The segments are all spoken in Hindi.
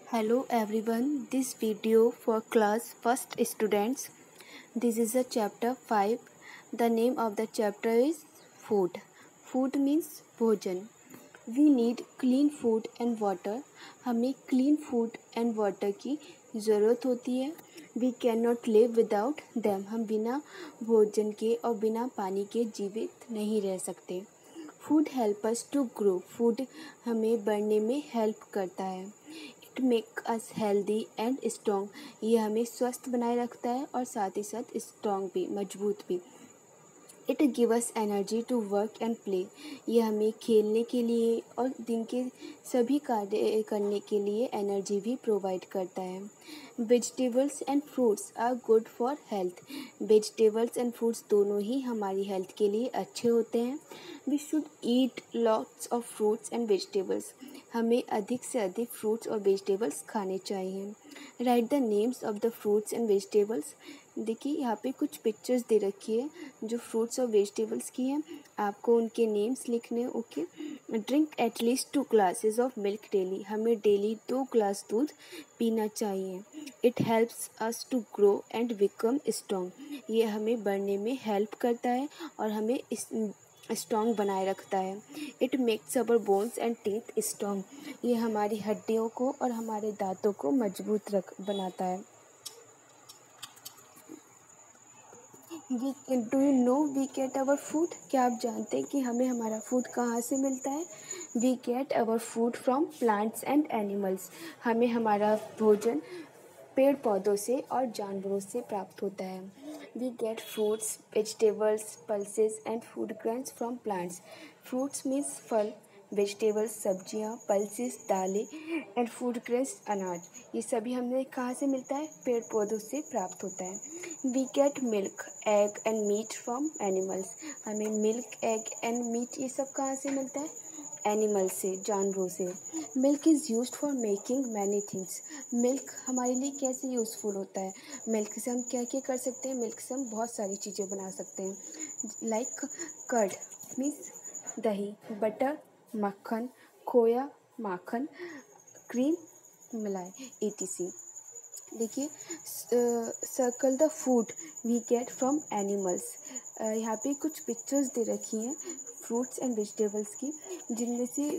Hello everyone, this video for class first students. This is a chapter 5. The name of the chapter is food. Food means भोजन. We need clean food and water. हमें clean food and water की ज़रूरत होती है. We cannot live without them. हम बिना भोजन के और बिना पानी के जीवित नहीं रह सकते. Food help us to grow. Food हमें बढ़ने में हेल्प करता है. It make us healthy and strong. ये हमें स्वस्थ बनाए रखता है और साथ ही साथ स्ट्रॉन्ग भी, मजबूत भी. It give us energy to work and play. ये हमें खेलने के लिए और दिन के सभी कार्य करने के लिए एनर्जी भी प्रोवाइड करता है. Vegetables and fruits are good for health. Vegetables and fruits दोनों ही हमारी हेल्थ के लिए अच्छे होते हैं. We should eat lots of fruits and vegetables. हमें अधिक से अधिक फ्रूट्स और वेजिटेबल्स खाने चाहिए. Write the names of the fruits and vegetables. देखिए यहाँ पे कुछ पिक्चर्स दे रखी है जो फ्रूट्स और वेजिटेबल्स की हैं. आपको उनके नेम्स लिखने हैं. Okay. Drink at least 2 glasses of milk daily. हमें डेली 2 ग्लास दूध पीना चाहिए. It helps us to grow and become strong. ये हमें बढ़ने में हेल्प करता है और हमें स्ट्रॉन्ग बनाए रखता है. It makes our bones and teeth strong. ये हमारी हड्डियों को और हमारे दांतों को मजबूत बनाता है. Do you know we get our food. क्या आप जानते हैं कि हमें हमारा फूड कहाँ से मिलता है. We get our food from plants and animals. हमें हमारा भोजन पेड़ पौधों से और जानवरों से प्राप्त होता है. We get fruits, vegetables, pulses and food grains from plants. Fruits means फल, वेजिटेबल्स सब्जियां, पल्सेस दालें एंड फूड ग्रेन्स अनाज. ये सभी हमें कहाँ से मिलता है. पेड़ पौधों से प्राप्त होता है. We get milk, egg and meat from animals. हमें मिल्क, एग एंड मीट ये सब कहाँ से मिलता है. एनिमल से, जानवरों से. Milk is used for making many things. Milk हमारे लिए कैसे यूज़फुल होता है. मिल्क से हम क्या क्या कर सकते हैं. मिल्क से हम बहुत सारी चीज़ें बना सकते हैं. लाइक कर्ड मीन्स दही, बटर मक्खन, खोया माखन, क्रीम मलाई etc. देखिए circle the food we get from animals. यहाँ पे कुछ पिक्चर्स दे रखी हैं फ्रूट्स एंड वेजिटेबल्स की, जिनमें से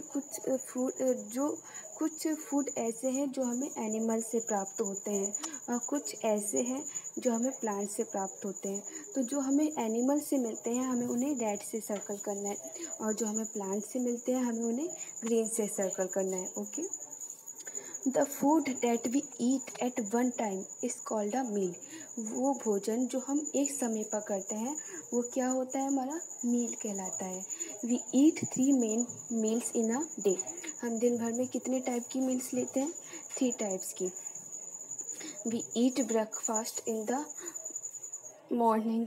कुछ फूड ऐसे हैं जो हमें एनिमल से प्राप्त होते हैं और कुछ ऐसे हैं जो हमें प्लांट से प्राप्त होते हैं. तो जो हमें एनिमल से मिलते हैं हमें उन्हें रेड से सर्कल करना है और जो हमें प्लांट से मिलते हैं हमें उन्हें ग्रीन से सर्कल करना है. Okay. The food that we eat at one time is called a meal. वो भोजन जो हम एक समय पर करते हैं वो क्या होता है. हमारा मील कहलाता है. We eat 3 main meals in a day. हम दिन भर में कितने टाइप की मील्स लेते हैं. 3 टाइप्स की. We eat breakfast in the morning.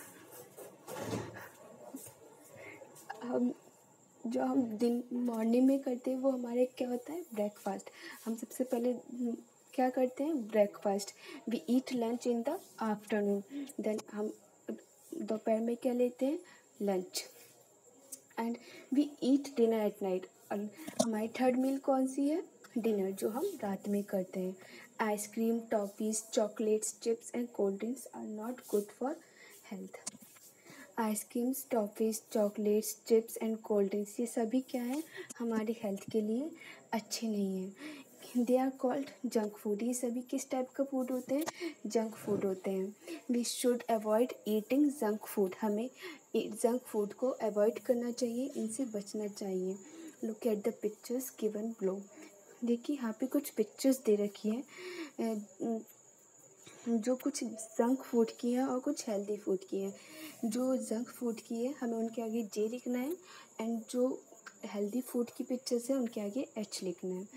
हम दिन मॉर्निंग में करते हैं वो हमारे क्या होता है. ब्रेकफास्ट. हम सबसे पहले क्या करते हैं. Breakfast. We eat lunch in the afternoon. Then हम दोपहर में क्या लेते हैं. Lunch. And we eat dinner at night. और हमारी थर्ड मील कौन सी है. डिनर, जो हम रात में करते हैं. Ice cream, toffees, chocolates, chips and cold drinks are not good for health. Ice creams, toffees, chocolates, chips and cold drinks ये सभी क्या हैं. हमारी हेल्थ के लिए अच्छे नहीं हैं. They are called junk food. ये सभी किस टाइप का फूड होते हैं. जंक फूड होते हैं. We should avoid eating junk food. हमें जंक फूड को अवॉइड करना चाहिए, इनसे बचना चाहिए. Look at the pictures given below. देखिए यहाँ पे कुछ पिक्चर्स दे रखी हैं जो कुछ जंक फूड की है और कुछ हेल्दी फूड की है. जो जंक फूड की है हमें उनके आगे जे लिखना है एंड जो हेल्दी फूड की पिक्चर्स है उनके आगे एच लिखना है.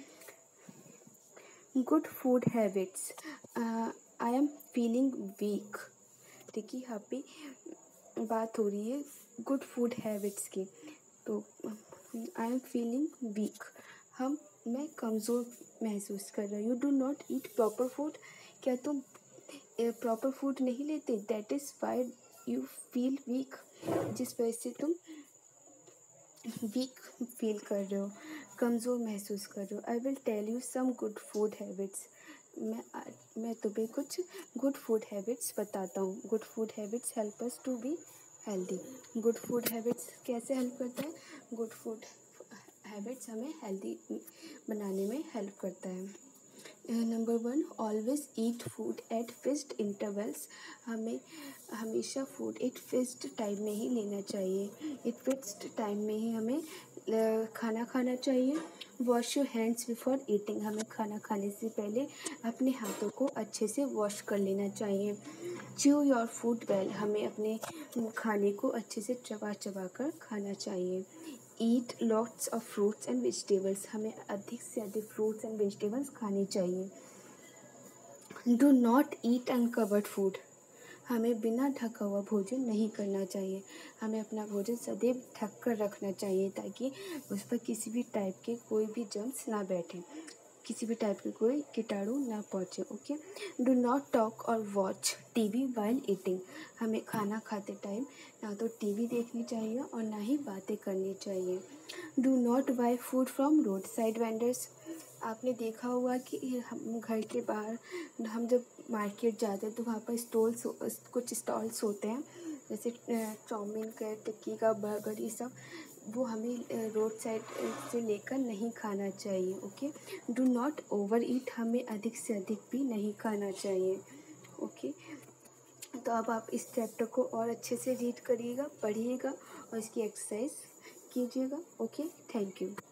Good food habits. I am feeling weak. देखिए यहाँ पे बात हो रही है गुड फूड हैबिट्स की. तो आई एम फीलिंग वीक. मैं कमज़ोर महसूस कर रहा हूँ. You do not eat proper food. क्या तुम प्रॉपर फूड नहीं लेते. That is why you feel weak. जिस वजह से तुम वीक फील कर रहे हो. कमज़ोर महसूस कर रहे हो। I will tell you some good food habits. मैं तुम्हें कुछ गुड फूड हैबिट्स बताता हूँ। Good food habits help us to be healthy. Good food habits कैसे हेल्प करता है? गुड फूड हैबिट्स हमें हेल्दी बनाने में हेल्प करता है। Number 1, always eat food at fixed intervals. हमें हमेशा फूड एक फिक्स्ड टाइम में ही लेना चाहिए। एक फिक्स्ड टाइम में ही हमें खाना खाना चाहिए। Wash your hands before eating. हमें खाना खाने से पहले अपने हाथों को अच्छे से वॉश कर लेना चाहिए। Chew your food well. हमें अपने खाने को अच्छे से चबा चबा कर खाना चाहिए। Eat lots of fruits and vegetables. हमें अधिक से अधिक फ्रूट्स एंड वेजिटेबल्स खानी चाहिए। Do not eat uncovered food. हमें बिना ढका हुआ भोजन नहीं करना चाहिए। हमें अपना भोजन सदैव ढक कर रखना चाहिए ताकि उस पर किसी भी टाइप के कोई भी जर्म्स ना बैठे, किसी भी टाइप के कोई कीटाणु ना पहुँचे। Okay. Do not talk or watch TV while eating. हमें खाना खाते टाइम ना तो टीवी देखनी चाहिए और ना ही बातें करनी चाहिए। Do not buy food from road side vendors. आपने देखा होगा कि हम घर के बाहर हम जब मार्केट जाते हैं तो वहाँ पर कुछ स्टॉल्स होते हैं, जैसे चाउमीन का, टिक्की का, बर्गर, ये सब। वो हमें रोड साइड से लेकर नहीं खाना चाहिए। Okay. Do not overeat. हमें अधिक से अधिक भी नहीं खाना चाहिए। ओके। तो अब आप इस चैप्टर को और अच्छे से रीड करिएगा, पढ़िएगा और इसकी एक्सरसाइज कीजिएगा। Okay, thank you.